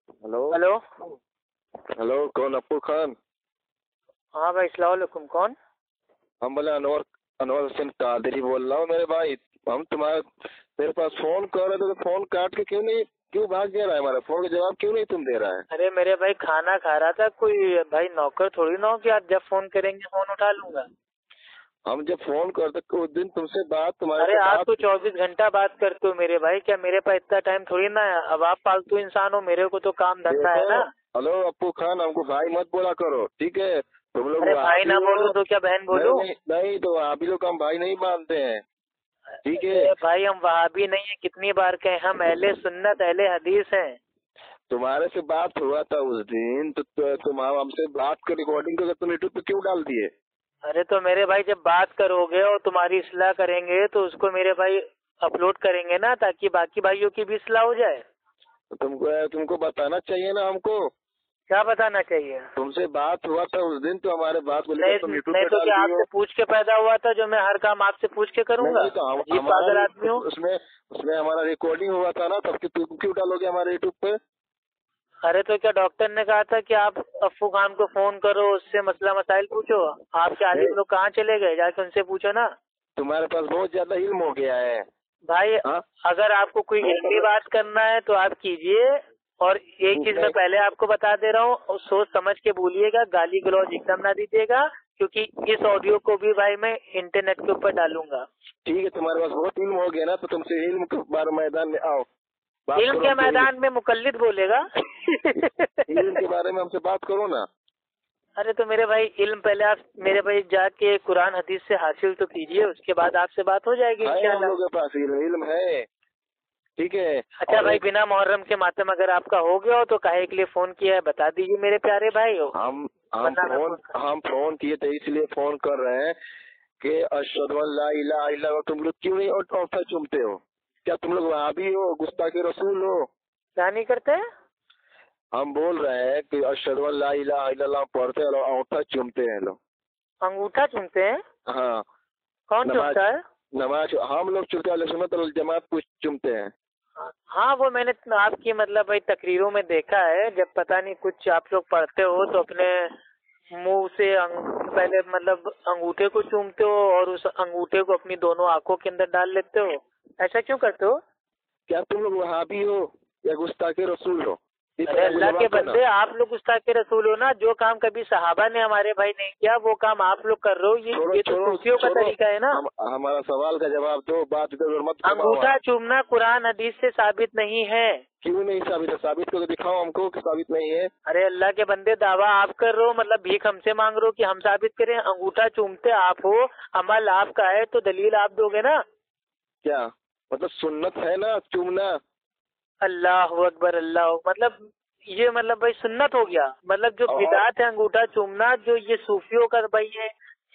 Hello hello. Hello, कौन? अप्पू खान? हाँ भाई, अस्सलाम वालेकुम। कौन? हम बोले अनवर अनवर हुसैन कादरी बोल रहा हूँ मेरे भाई। हम तेरे पास फोन कर रहे थे तो फोन काट के क्यों भाग गया है? हमारे फोन का जवाब क्यों नहीं तुम दे रहा है? अरे मेरे भाई, खाना खा रहा था। कोई भाई नौकर थोड़ी ना हो कि आप जब फोन करेंगे फोन उठा लूंगा। हम जब फोन करते उस दिन तुमसे तुम्हारे अरे से आप बात। तो 24 घंटा बात करते हो मेरे भाई। क्या मेरे पास इतना टाइम थोड़ी ना है? अब आप पालतू इंसान हो, मेरे को तो काम धंधा है ना। हेलो अप्पू खान, हमको भाई मत बोला करो, ठीक है? तुम लोग अरे भाई वहाबी ना हो। बोलूं तो क्या बहन बोलूं? नहीं, तो वहाबी लोग हम भाई नहीं मानते हैं, ठीक है? अरे भाई, हम वहाबी नहीं है, कितनी बार कहे, हम अहले सुन्नत अहले हदीस हैं। तुम्हारे से बात हुआ था उस दिन, तो तुम हमसे बात कर रिकॉर्डिंग करके तुम यूट्यूब पे क्यों डाल दिए? अरे तो मेरे भाई, जब बात करोगे और तुम्हारी इस्लाह करेंगे तो उसको मेरे भाई अपलोड करेंगे ना, ताकि बाकी भाइयों की भी इस्लाह हो जाए। तो तुमको बताना चाहिए ना हमको। क्या बताना चाहिए? तुमसे बात हुआ था उस दिन, तो हमारे बात को लेकर तुम नहीं यूट्यूब नहीं, पे तो डाल क्या दिए हो। आपसे पूछ के पैदा हुआ था जो मैं हर काम आपसे पूछ के करूंगा? नहीं, तो अजीब हमारा पागल आदमी हो। उसमें हमारा रिकॉर्डिंग हुआ था ना, तब तुम क्यों डालोगे हमारे यूट्यूब पे? अरे तो क्या डॉक्टर ने कहा था कि आप अफ्फू खान को फोन करो, उससे मसला मसाइल पूछो? आपके आलिम लोग कहाँ चले गए? जाके उनसे पूछो ना। तुम्हारे पास बहुत ज्यादा इल्म हो गया है। भाई, हाँ, अगर आपको कोई इल्मी बात करना है तो आप कीजिए। और एक चीज मैं पहले आपको बता दे रहा हूँ, सोच समझ के बोलिएगा, गाली गलौज एकदम ना दीजिएगा, क्योंकि इस ऑडियो को भी भाई मैं इंटरनेट के ऊपर डालूंगा। ठीक है, तुम्हारे पास बहुत इल्म हो गया ना, तो तुमसे इल्म के बारे मैदान में आओ, बात इल्म करो के हमसे। मैदान में मुकल्लिद बोलेगा। इल्म के बारे में हमसे बात करो ना। अरे तो मेरे भाई, इल्म पहले आप मेरे भाई जाके कुरान हदीस से हासिल तो कीजिए, उसके बाद आपसे बात हो जाएगी है हम इंशाल्लाह। लोगों के पास इल्म है, ठीक है? अच्छा और भाई, बिना मुहर्रम के मातम अगर आपका हो गया हो तो काहे के लिए फोन किया है, बता दीजिए मेरे प्यारे भाई हो। हम फोन किए थे, इसलिए फोन कर रहे हैं कि अशहदु अन ला इलाहा इल्लल्लाह। तुम लोग क्यों नहीं औंठा चूमते हो? क्या तुम लोग वहाबी हो, गुस्ताखे रसूल हो? क्या नहीं करते? हम बोल रहे हैं कि अशहदु अन ला इलाहा इल्लल्लाह पढ़ते हैं और औंठा चूमते हैं लोग। अंगूठा चूमते हैं? हाँ, कौन चूमता है? नमाज हम लोग चूमते हैं, सुन्नत वल जमात कुछ चूमते हैं। हाँ, वो मैंने आपकी मतलब भाई तकरीरों में देखा है, जब पता नहीं कुछ आप लोग पढ़ते हो तो अपने मुंह से पहले मतलब अंगूठे को चूमते हो और उस अंगूठे को अपनी दोनों आंखों के अंदर डाल लेते हो। ऐसा क्यों करते हो? क्या तुम लोग वहाबी हो या गुस्ताखे रसूल हो? अरे अल्लाह के बंदे, आप लोग गुस्ताखे रसूल हो ना। जो काम कभी सहाबा ने हमारे भाई नहीं किया वो काम आप लोग कर रहे हो। ये तो सूफियों का तरीका है ना। हमारा सवाल का जवाब दो, बात इधर मत घुमाओ। अंगूठा चूमना कुरान हदीस से साबित नहीं है। क्यों नहीं साबित है? साबित करके दिखाओ हमको कि साबित नहीं है। अरे अल्लाह के बंदे, दावा आप कर रहे हो, मतलब भीख हमसे मांग रहे हो कि हम साबित करें? अंगूठा चूमते आप हो, अमल आपका है, तो दलील आप दोगे ना। क्या मतलब सुन्नत है ना चूमना? अल्लाह अकबर, अल्लाह मतलब ये मतलब भाई सुन्नत हो गया। मतलब जो बिदात है अंगूठा चूमना, जो ये सूफियों का भाई है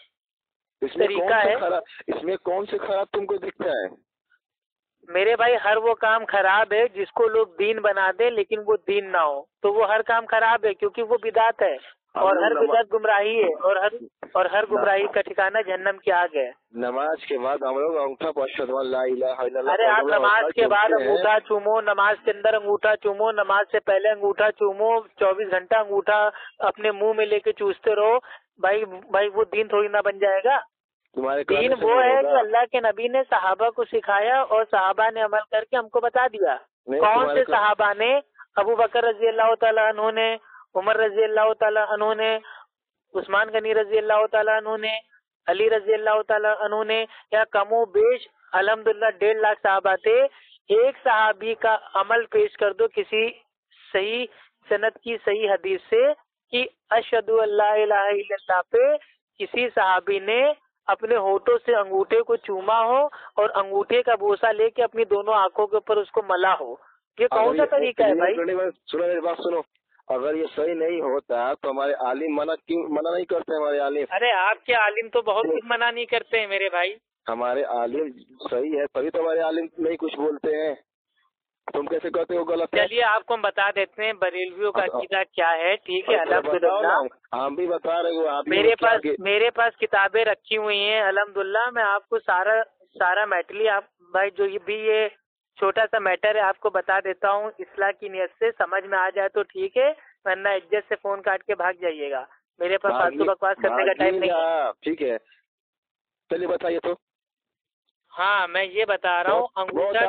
तरीका है। इसमें कौन से खराब तुमको दिखता है? मेरे भाई, हर वो काम खराब है जिसको लोग दीन बना दे लेकिन वो दीन ना हो, तो वो हर काम खराब है, क्योंकि वो बिदात है। और हर बिदात गुमराही है, और हर गुमराही का ठिकाना जहन्नम की आग है। नमाज के बाद हम लोग अंगूठा पर अशहदु अन ला इलाहा इल्लल्लाह। अरे आप नमाज के बाद अंगूठा चूमो, नमाज के अंदर अंगूठा चूमो, नमाज से पहले अंगूठा चूमो, 24 घंटा अंगूठा अपने मुंह में लेके चूसते रहो। भाई भाई, वो दीन थोड़ी ना बन जाएगा। दीन वो है जो अल्लाह के नबी ने सहाबा को सिखाया और सहाबा ने अमल करके हमको बता दिया। कौन से सहाबा ने? अबू बकर रजी अल्लाह तआला अन्हु ने, उमर रजी अल्लाह तआला अन्हु ने, उस्मान गनी रजी अल्लाह तआला अन्हु ने, अली रजी अल्लाह तआला अन्हु ने, या कमो बेश अल्हम्दुलिल्लाह 1.5 लाख सहाबा थे। एक सहाबी का अमल पेश कर दो किसी सही सनद की सही हदीस से कि अशहदु अल्ला इलाहा इल्लल्लाह पे किसी सहाबी ने अपने होठों से अंगूठे को चूमा हो और अंगूठे का बोसा लेके अपनी दोनों आंखों के ऊपर उसको मला हो। ये कौन सा तरीका है भाई? सुनो मेरी बात सुनो। अगर ये सही नहीं होता तो हमारे आलिम मना नहीं करते हमारे आलिम? अरे आपके आलिम तो बहुत कुछ मना नहीं करते हैं मेरे भाई। हमारे आलिम सही है तभी तो हमारे आलिम नहीं कुछ बोलते हैं। तुम कैसे कहते हो गलत है? चलिए आपको हम बता देते हैं बरेलवियों का अकीदा क्या है, ठीक है? अल्हम्दुलिल्लाह हम भी बता रहे हो। मेरे पास किताबें रखी हुई हैं अल्हम्दुलिल्लाह। मैं आपको सारा मैटली आप भाई जो ये छोटा सा मैटर है, आपको बता देता हूँ इस्लाह की नियत से, समझ में आ जाए तो ठीक है, वरना इज्जत से फोन काट के भाग जाइएगा। मेरे पास फालतू बकवास करने का टाइम नहीं है। ठीक है, चलिए बताइए तो। हाँ, मैं ये बता रहा हूँ, अंगूठा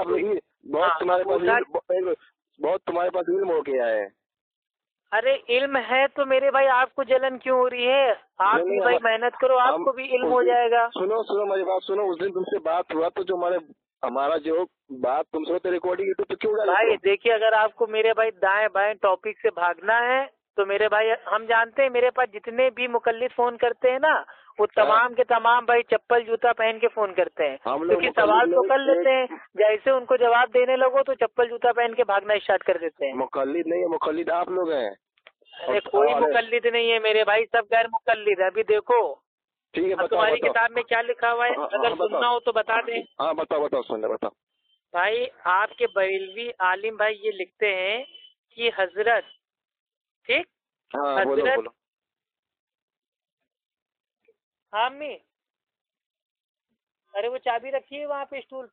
बहुत तुम्हारे पास इल्म हो गया है। अरे इल्म है तो मेरे भाई आपको जलन क्यों हो रही है? आप भी भाई मेहनत करो, आपको भी इल्म हो जाएगा। सुनो मेरी बात सुनो, उस दिन तुमसे बात हुआ तो जो हमारा जो बात तुमसे तो रिकॉर्डिंग यूट्यूब पे क्यों डाली? भाई देखिए, अगर आपको मेरे भाई दाएं बाएं टॉपिक से भागना है तो मेरे भाई, हम जानते हैं मेरे पास जितने भी मुकल्लिद फोन करते हैं ना, वो तमाम के तमाम भाई चप्पल जूता पहन के फोन करते हैं, क्योंकि सवाल तो कर लेते हैं, जैसे उनको जवाब देने लगो तो चप्पल जूता पहन के भागना स्टार्ट कर देते हैं। मुकल्लिद नहीं है, मुकल्लिद आप लोग हैं। अरे कोई मुकल्लिद नहीं है मेरे भाई, सब गैर मुकल्लिद है। अभी देखो, ठीक है, तुम्हारी किताब में क्या लिखा हुआ है, अगर सुनना हो तो बता दें। हाँ बताओ सुनना बताओ। भाई आपके बरेलवी आलिम भाई ये लिखते हैं कि हजरत, ठीक, हजरत, बोलो। हाँ अम्मी, अरे वो चाबी रखी है वहाँ पे, स्टूल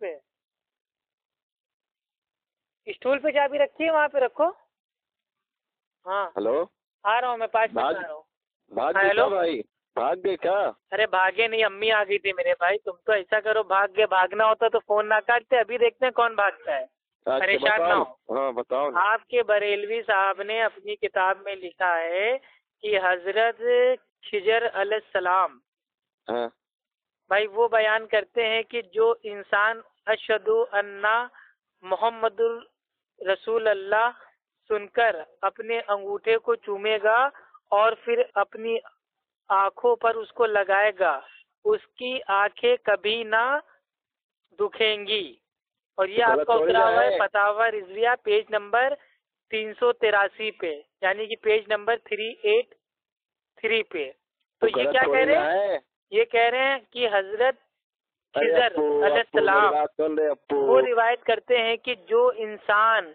पे चाबी रखी है, वहाँ पे रखो। हाँ हेलो, आ रहा हूँ मैं, 5 मिनट आ रहा हूँ। हेलो भाई, भाग गए क्या? अरे भागे नहीं, अम्मी आ गई थी मेरे भाई। तुम तो ऐसा करो, भाग गए, भागना होता तो फोन ना काटते। अभी देखते हैं कौन भागता है, परेशान ना हो। हाँ बताओ। आपके बरेलवी साहब ने अपनी किताब में लिखा है कि हजरत खिजर अलैहिस्सलाम, हाँ भाई वो बयान करते हैं कि जो इंसान अशहदु अन्ना मोहम्मदुर रसूल अल्लाह सुनकर अपने अंगूठे को चूमेगा और फिर अपनी आंखों पर उसको लगाएगा, उसकी आंखें कभी ना दुखेंगी। और ये आपका उतरा हुआ है फतावा रिजविया, पेज नंबर 383 पे, यानी कि पेज नंबर 383 पे। तो ये क्या कह रहे हैं? ये कह रहे हैं कि हजरत खिजर अलैहिस्सलाम वो रिवायत करते हैं कि जो इंसान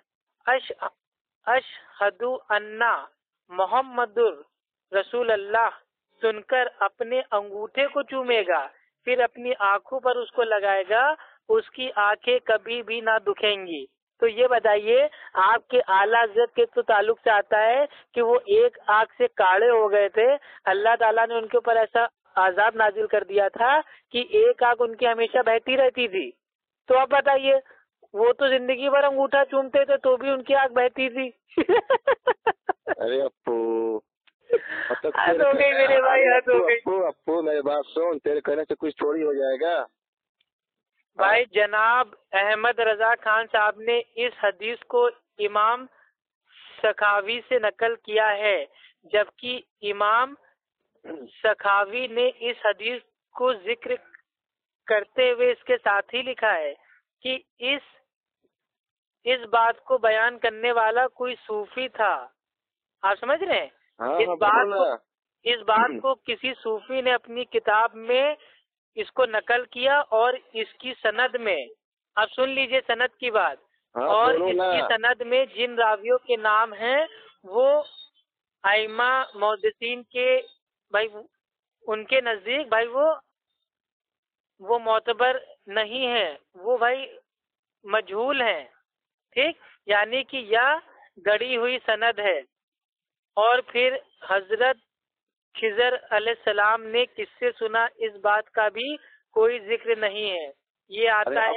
अशहदु अन्ना मोहम्मदुर रसूल अल्लाह सुनकर अपने अंगूठे को चूमेगा, फिर अपनी आंखों पर उसको लगाएगा, उसकी आंखें कभी भी ना दुखेंगी। तो ये बताइए, आपके आला हज़रत के तो ताल्लुक से आता है कि वो एक आंख से काले हो गए थे, अल्लाह ताला ने उनके ऊपर ऐसा आजाब नाजिल कर दिया था कि एक आंख उनकी हमेशा बहती रहती थी। तो अब बताइए, वो तो जिंदगी भर अंगूठा चूमते थे तो भी उनकी आंख बहती थी। अरे अप्पू, हद हो गई मेरे भाई, हद हो गई। अप्पू मेरी बात सुन, तेरे कहने से कुछ थोड़ी हो जाएगा। भाई जनाब अहमद रजा खान साहब ने इस हदीस को इमाम सखावी से नकल किया है, जबकि इमाम सखावी ने इस हदीस को जिक्र करते हुए इसके साथ ही लिखा है कि इस बात को बयान करने वाला कोई सूफी था। आप समझ रहे हैं? इस बात को किसी सूफी ने अपनी किताब में इसको नकल किया और इसकी सनद में, आप सुन लीजिए सनद की बात, और इसकी सनद में जिन रावियों के नाम हैं वो आइमा मुहद्दिसीन के, भाई उनके नजदीक भाई वो मोतबर नहीं है, वो भाई मजहूल हैं, ठीक, यानी कि यह गढ़ी हुई सनद है। और फिर हजरत खिजर अलैहिस्सलाम ने किससे सुना, इस बात का भी कोई जिक्र नहीं है। ये आता है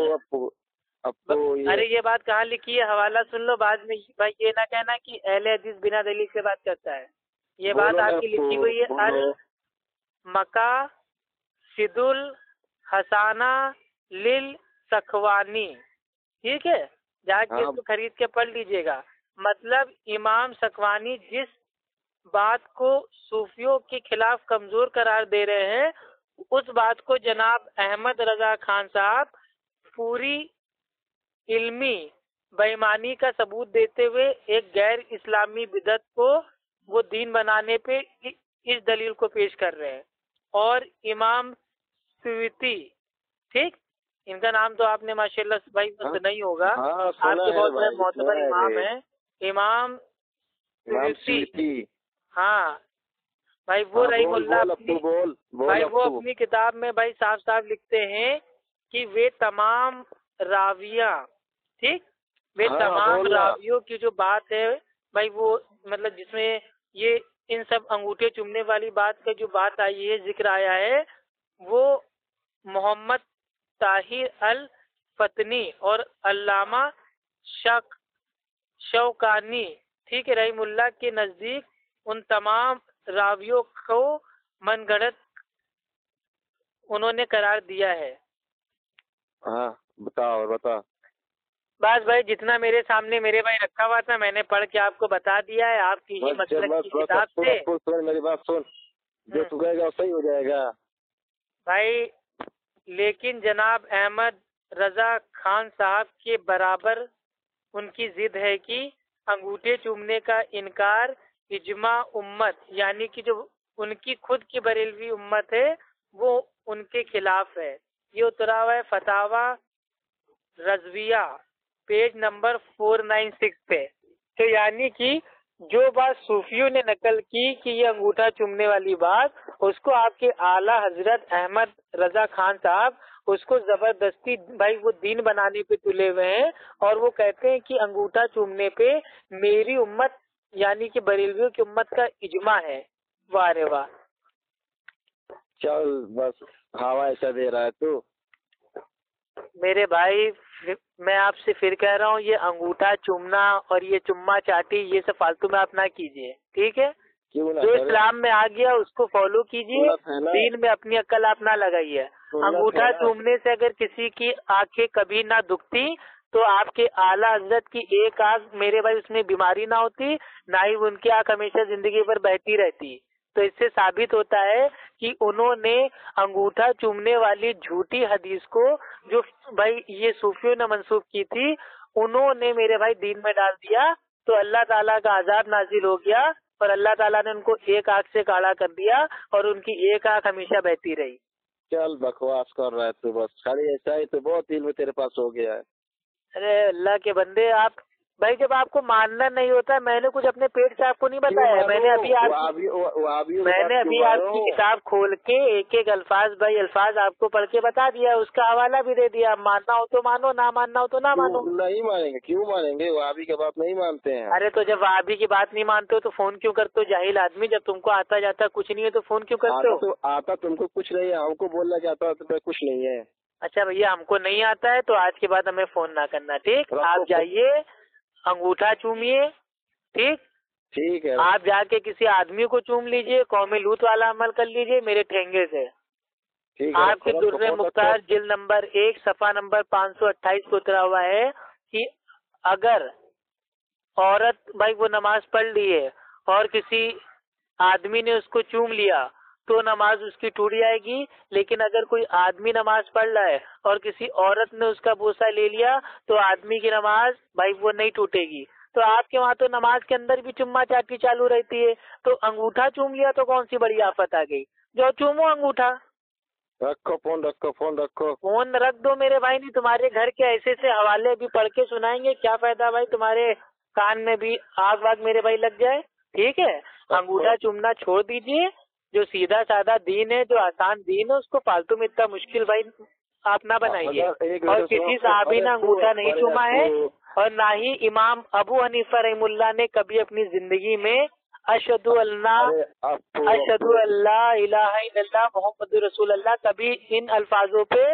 अरे ये बात कहाँ लिखी है, हवाला सुन लो बाद में, भाई ये ना कहना कि अहले हदीस बिना दलील से बात करता है। ये बात आपकी लिखी हुई है अल मका सिदुल हसाना लिल सखवानी, ठीक है, जाके इसको खरीद के पढ़ लीजिएगा। मतलब इमाम सखवानी जिस बात को सूफियों के खिलाफ कमजोर करार दे रहे हैं, उस बात को जनाब अहमद रजा खान साहब पूरी इल्मी बेईमानी का सबूत देते हुए एक गैर इस्लामी बिदअत को वो दीन बनाने पे इस दलील को पेश कर रहे हैं। और इमाम सुयूती, ठीक, इनका नाम तो आपने माशाल्लाह भाई नहीं होगा, आपके बहुत बड़े मोतबर इमाम है इमाम सुयूती। हाँ भाई वो रहीमुल्लाह भाई वो अपनी किताब में भाई साफ साफ लिखते हैं कि वे तमाम रावियां ٹھیک. میں تمام راویوں کی جو بات ہے بھائی وہ مطلب جس میں یہ ان سب انگوٹھے چومنے والی بات کا جو بات آئی ہے ذکر آیا ہے وہ محمد طاہر الفتنی اور علامہ شوکانی ٹھیک ہے رحم اللہ کے نزدیک ان تمام راویوں کو من گھڑت انہوں نے قرار دیا ہے. ہاں بتا بس بھائی جتنا میرے سامنے میرے بھائی رکھا ہوا تھا میں نے پڑھ کے آپ کو بتا دیا ہے آپ کی ہی مسلک کی کتاب سے. میری بات سن جو تو کہے گا صحیح ہو جائے گا بھائی. لیکن جناب احمد رضا خان صاحب کے برابر ان کی ضد ہے کہ انگوٹھے چومنے کا انکار اجماع امت یعنی کہ جو ان کی خود کی بریلوی امت ہے وہ ان کے خلاف ہے. یہ اترا ہوا ہے فتاوی رضویہ پیج نمبر 496 پہ. تو یعنی کہ جو بات صوفیوں نے نقل کی کہ یہ انگوٹھا چومنے والی بات اس کو آپ کے اعلیٰ حضرت احمد رضا خان صاحب اس کو زبردستی بھائی وہ دین بنانے پہ تلے ہوئے ہیں اور وہ کہتے ہیں کہ انگوٹھا چومنے پہ میری امت یعنی کہ بریلویوں کی امت کا اجماع ہے. واہ رے واہ. چل بس ہوا ایسا دے رہا ہے تو میرے بھائی میں آپ سے پھر کہہ رہا ہوں یہ انگوٹھا چومنا اور یہ چما چاٹی یہ سب فالتو میں آپ نہ کیجیے ٹھیک ہے. جو اسلام میں آ گیا اس کو فالو کیجیے دین میں اپنی عقل آپ نہ لگائیے. انگوٹھا چومنے سے اگر کسی کی آنکھیں کبھی نہ دکھتی تو آپ کے اعلیٰ حضرت کی ایک آنکھ میرے بھائی اس میں بیماری نہ ہوتی نہ ہی ان کی آنکھ ہمیشہ زندگی پر بہتی رہتی. تو اس سے ثابت ہوتا ہے کہ انہوں نے انگوٹھا چومنے والی جھوٹی حدیث کو جو بھائی یہ صوفیوں نے منسوخ کی تھی انہوں نے میرے بھائی دین میں ڈال دیا تو اللہ تعالیٰ کا عذاب نازل ہو گیا اور اللہ تعالیٰ نے ان کو ایک آنکھ سے کالا کر دیا اور ان کی ایک آنکھ ہمیشہ بہتی رہی. چل بکواس کر رہا ہے تو بس خالی ایسا ہی تو بہت علم تیرے پاس ہو گیا ہے. ارے اللہ کے بندے آپ بھائی جب آپ کو ماننا نہیں ہوتا میں نے کچھ اپنے پیٹ سے آپ کو نہیں بتایا. میں نے ابھی آپ کی کتاب کھول کے ایک ایک الفاظ آپ کو پڑھ کے بتا دیا اس کا حوالہ بھی دے دیا. ماننا ہو تو مانو نہ ماننا ہو تو نہ مانو. نہیں مانیں گے کیوں مانیں گے وہابی کی بات نہیں مانتے ہیں. ارے تو جب وہابی کی بات نہیں مانتے ہو تو فون کیوں کرتے ہو جاہل آدمی. جب تم کو آتا جاتا کچھ نہیں ہے تو فون کیوں کرتے ہو. آتا تم کو کچھ نہیں ہے ہم کو بولنا چاہتا تو کچھ نہیں ہے. اچھا بھیا ہم کو نہیں آتا ہے تو آج کے بعد ہمیں فون نہ کرنا ٹھیک. آپ جائیے انگوٹھا چومیے ٹھیک ہے. آپ جا کے کسی آدمی کو چوم لیجئے قوم لوط والا عمل کر لیجئے میرے ٹھینگے سے. آپ کی درر مختار جلد نمبر 1 صفحہ نمبر 528 کو اترا ہوا ہے کہ اگر عورت بھائی وہ نماز پڑھ لی ہے اور کسی آدمی نے اس کو چوم لیا تو نماز اس کی ٹوٹ جائے گی. لیکن اگر کوئی آدمی نماز پڑھ رہا ہے اور کسی عورت نے اس کا بوسہ لے لیا تو آدمی کی نماز بھائی وہ نہیں ٹوٹے گی. تو آپ کے وہاں تو نماز کے اندر بھی چما چاٹی چالو رہتی ہے تو انگوٹھا چوم لیا تو کون سی بڑی آفت آ گئی. جو چومو انگوٹھا. رکھو فون رکھ دو میرے بھائی. نہیں تمہارے گھر کے ایسے سے حوالے بھی پڑھ کے سنائیں گے کیا فائدہ بھائی تمہارے کان میں بھی آگ واگ میرے بھائی لگ جائے. ٹھیک ہے انگوٹھا چومنا چھوڑ دیجیے. جو سیدھا سادہ دین ہے جو آسان دین ہے اس کو فالتو میں اتنا مشکل بھائی آپ نہ بنائیے. اور کسی صحابی نے انگوٹھا نہیں چوما ہے اور نہ ہی امام ابو حنیفہ رحم اللہ نے کبھی اپنی زندگی میں اشہد اللہ الہ الا اللہ محمد رسول اللہ کبھی ان الفاظوں پہ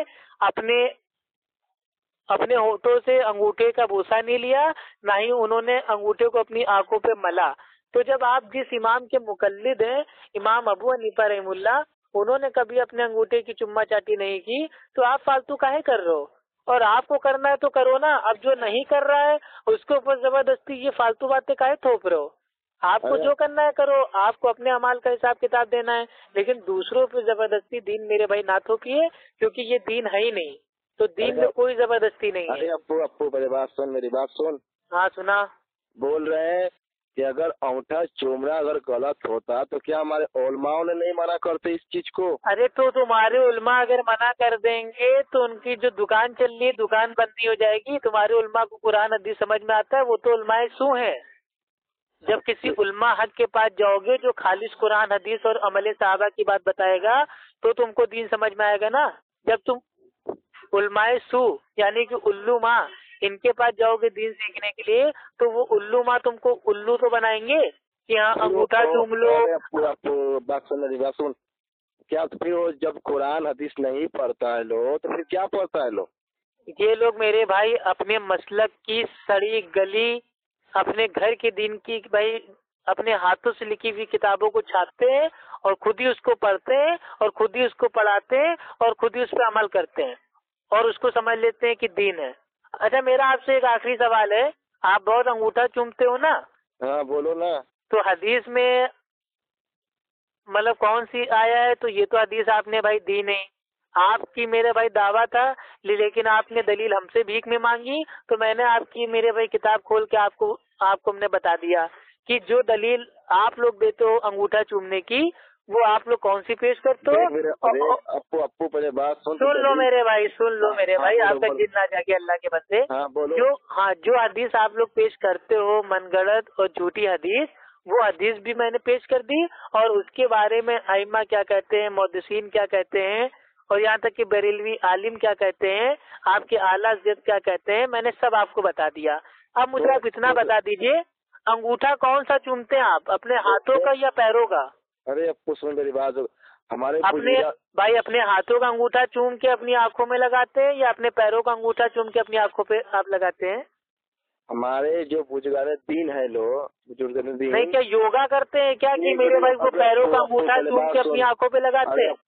اپنے ہونٹوں سے انگوٹھے کا بوسہ نہیں لیا نہ ہی انہوں نے انگوٹھے کو اپنی آنکھوں پہ ملا. تو جب آپ جس امام کے مقلد ہیں امام ابو حنیفہ رحم اللہ انہوں نے کبھی اپنے انگوٹھے کی چما چاٹی نہیں کی تو آپ فالتو کاہے کر رہے ہو. اور آپ کو کرنا ہے تو کرو نا. اب جو نہیں کر رہا ہے اس کے اوپر زبردستی یہ فالتو باتیں کاہے تھوپ رہے ہو. آپ کو جو کرنا ہے کرو. آپ کو اپنے اعمال کا حساب کتاب دینا ہے لیکن دوسروں پہ زبردستی دین میرے بھائی نہ تھوپیے کیونکہ یہ دین ہے ہی نہیں. تو دین میں کوئی زبردستی نہیں ہے. ابو میری بات سن. ہاں سنا. بول رہے ہیں کہ اگر انگوٹھا چومنا اگر غلط ہوتا تو کیا ہمارے علماء نے نہیں منع کرتے اس چیز کو. ارے تو تمہارے علماء اگر منع کر دیں گے تو ان کی جو دکان چل رہی ہے دکان بند نہیں ہو جائے گی. تمہارے علماء کو قرآن حدیث سمجھ میں آتا ہے وہ تو علماء سو ہیں. جب کسی علماء حق کے پاس جاؤ گے جو خالص قرآن حدیث اور عمل صحابہ کی بات بتائے گا تو تم کو دین سمجھ میں آئے گا نا. جب تم علماء سو یعنی کہ علماء ان کے पास जाओगे दीन सीखने के लिए तो वो उल्लू माँ तुमको उल्लू तो बनाएंगे कि हाँ अंगूठा चूम लो। बात सुन, क्या तो फिर वो जब कुरान हदीस नहीं पढ़ता है लोग तो फिर क्या पढ़ता है लोग? ये लोग मेरे भाई अपने मसलक की सड़ी गली, अपने घर के दिन की भाई अपने हाथों से लिखी हुई किताबों को छापते हैं और खुद ही उसको पढ़ते हैं और खुद ही उसको पढ़ाते हैं और खुद ही उस पर अमल करते हैं और उसको समझ लेते हैं कि दीन है। अच्छा मेरा आपसे एक आखिरी सवाल है, आप बहुत अंगूठा चूमते हो ना? हाँ बोलो ना। तो हदीस में मतलब कौन सी आया है? तो ये तो हदीस आपने भाई दी नहीं, आपकी मेरे भाई दावा था, लेकिन आपने दलील हमसे भीख में मांगी तो मैंने आपकी मेरे भाई किताब खोल के आपको हमने बता दिया कि जो दलील आप लोग देते हो अंगूठा चूमने की वो आप लोग कौन सी पेश करते हो? अपू पहले बात सुन लो मेरे भाई, सुन लो मेरे भाई, आपका जिद ना जाके अल्लाह के बंदे। जो हदीस आप लोग पेश करते हो मनगढ़ंत और झूठी हदीस, वो हदीस भी मैंने पेश कर दी और उसके बारे में आइमा क्या कहते हैं, मुहद्दिसीन क्या कहते हैं और यहाँ तक कि बरेलवी आलिम क्या कहते हैं, आपके आला हज़रत क्या कहते हैं, मैंने सब आपको बता दिया। अब मुझे आप इतना बता दीजिए, अंगूठा कौन सा चूमते हैं आप, अपने हाथों का या पैरों का? अरे अब सुन मेरी बात, हमारे भाई अपने हाथों का अंगूठा चूम के अपनी आंखों में लगाते हैं या अपने पैरों का अंगूठा चूम के अपनी आंखों पे आप लगाते हैं? हमारे जो बुजुर्गान दीन है लोग, बुजुर्गान दीन नहीं, क्या योगा करते हैं क्या कि मेरे भाई को पैरों का अंगूठा चूम के अपनी आंखों पे लगाते हैं?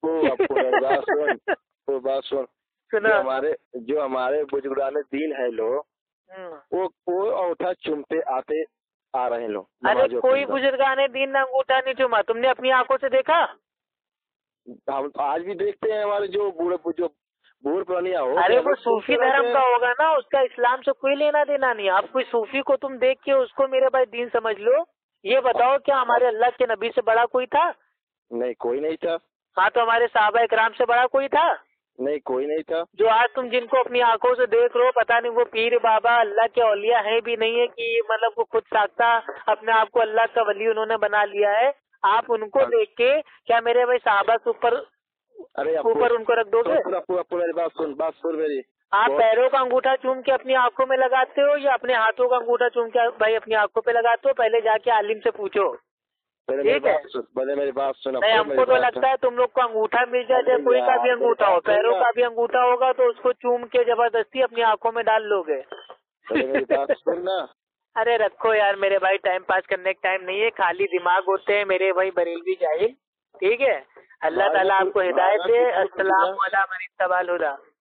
बात सुन, जो हमारे बुजुर्गान दीन है लोग वो अंगूठा चूमते आते आ रहे हैं लोग। अरे कोई बुजुर्गान दीन ने अंगूठा नहीं चूमा, तुमने अपनी आंखों से देखा? हम आज भी देखते हैं, हमारे जो बूढ़ पुरानिया हो। अरे वो सूफी धर्म का होगा ना, उसका इस्लाम से कोई लेना देना नहीं। आप कोई सूफी को तुम देख के उसको मेरे भाई दीन समझ लो। ये बताओ क्या हमारे अल्लाह के नबी से बड़ा कोई था? नहीं, कोई नहीं था। हाँ, तो हमारे साहबा इकराम से बड़ा कोई था? नहीं, कोई नहीं था। जो आज तुम जिनको अपनी आंखों से देख रहे हो, पता नहीं वो पीर बाबा अल्लाह के औलिया है भी नहीं है कि मतलब वो खुद साख्ता अपने आप को अल्लाह का वली उन्होंने बना लिया है, आप उनको देख के क्या मेरे भाई साहबा के ऊपर उनको रख दोगे? मेरी बात सुन मेरी। आप पैरों का अंगूठा चूम के अपनी आंखों में लगाते हो या अपने हाथों का अंगूठा चूम के भाई अपनी आंखों पे लगाते हो? पहले जाके आलिम से पूछो, ठीक है? मेरी बात सुनो। नहीं, हमको तो लगता है तुम लोग को अंगूठा मिल जाए, चाहे कोई का भी अंगूठा हो, पैरों का भी अंगूठा होगा तो उसको चूम के जबरदस्ती अपनी आंखों में डाल लोगे। मेरी बात सुनना। अरे रखो यार मेरे भाई, टाइम पास करने का टाइम नहीं है, खाली दिमाग होते हैं मेरे भाई बरेलवी जाहिल, ठीक है? अल्लाह ताला आपको हिदायत दे। अस्सलाम वालेकुम।